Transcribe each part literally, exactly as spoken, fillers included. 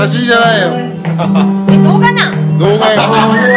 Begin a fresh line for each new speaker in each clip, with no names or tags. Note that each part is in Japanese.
写真じゃないよ。
え、動画なん？
動画よ。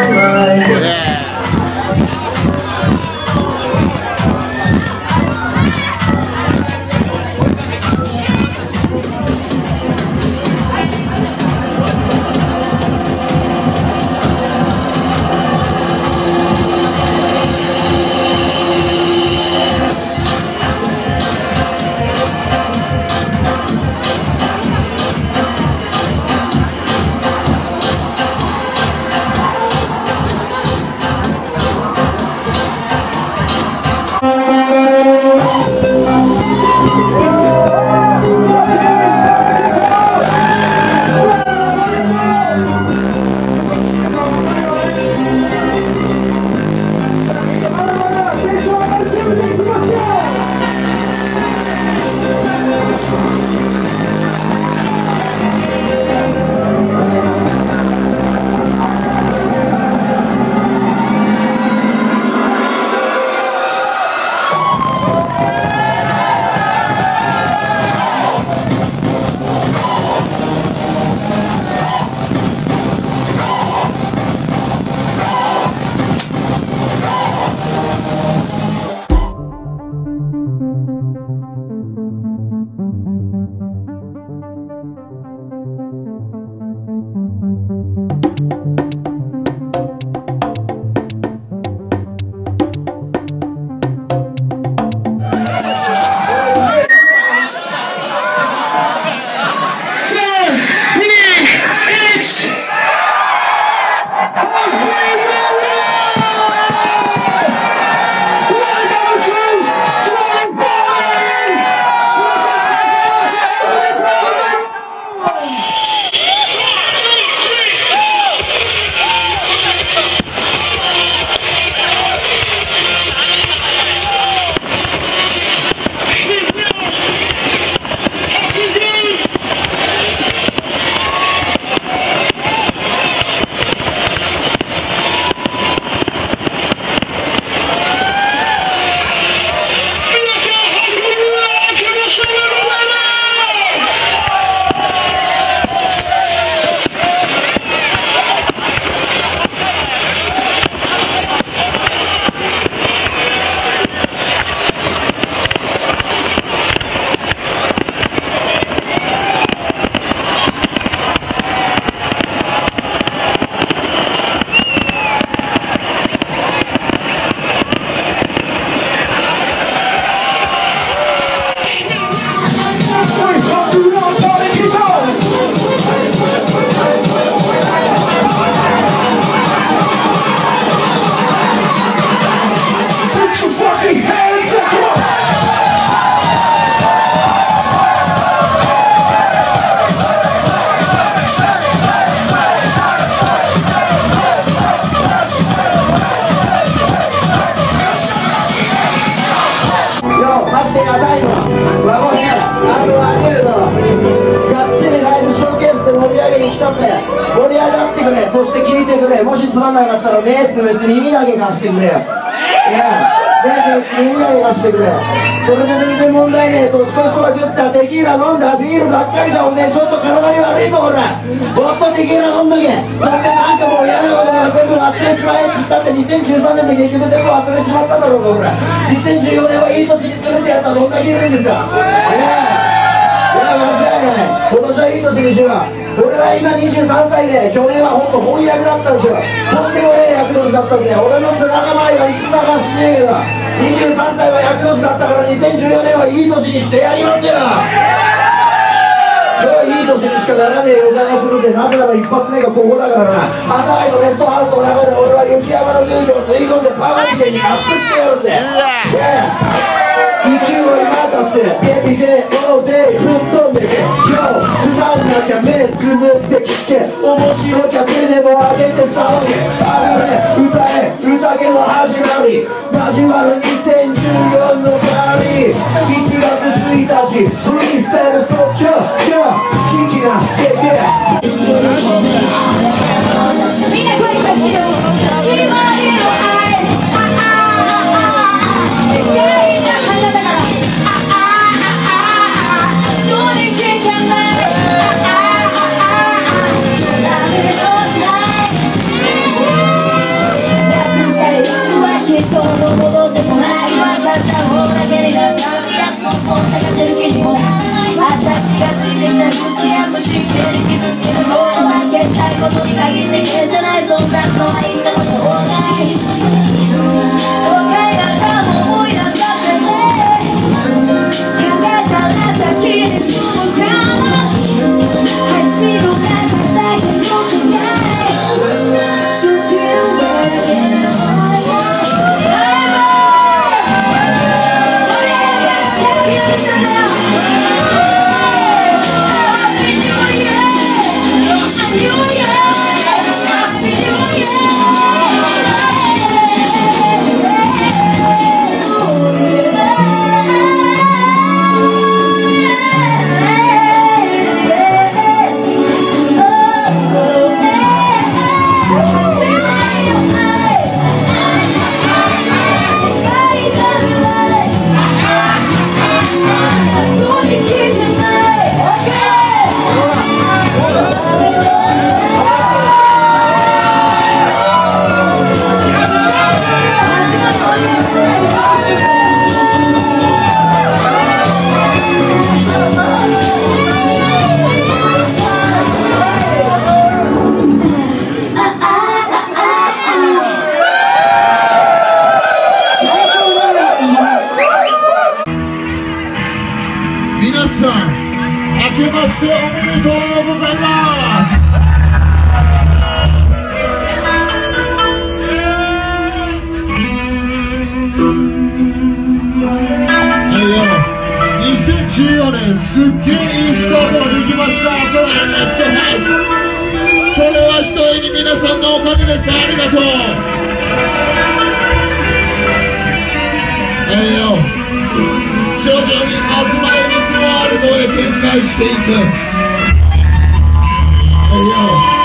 そして聞いてくれ。もしつまんなかったら目つぶって耳だけ貸してくれよ。いや、目つぶって耳だけ貸してくれ。それで全然問題ねえ。年越しとか食ったテキーラ飲んだビールばっかりじゃおめえちょっと体に悪いぞほら。もっとテキーラ飲んどけ。そんでなんかもう嫌なことが全部忘れちまえっつったってにせんじゅうさんねんで結局全部忘れちまったんだろうがほら。にせんじゅうよねんはいい年にするってやつはどんだけいるんですか。いやいや、間違いない。今年はいい年にしろ。俺は今にじゅうさんさいで、去年はほんと翻訳だったんですよ。とんでもねえ役年だったんですね。俺の面構えはいくらかしねえけど、にじゅうさんさいは役年だったからにせんじゅうよねんはいい年にしてやりますよ。超いい年にしかならねえ予感がするぜ。なぜなら一発目がここだからな。朝日のレストハウスの中で俺は雪山の遊女を吸い込んでパワーみたいにアップしてやるぜ。勢い任せエビデイオーデイぶっ飛んでけ。今日つまんなきゃ目つぶって聞け。面白きゃ手でも上げて騒げ。上がれ歌え宴の始まり。交わるにせんじゅうよんのパリ。いちがつついたちフリースタイル即興。今日キキなゲゲみんな声かけろ。始まりのアイス「
すっげえいいスタートができました。それでラストファース、それはひとえに皆さんのおかげです。ありがとう。はいよ、徐々にアズマエビスワールドへ展開していく。はいよ、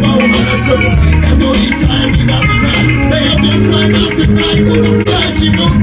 自分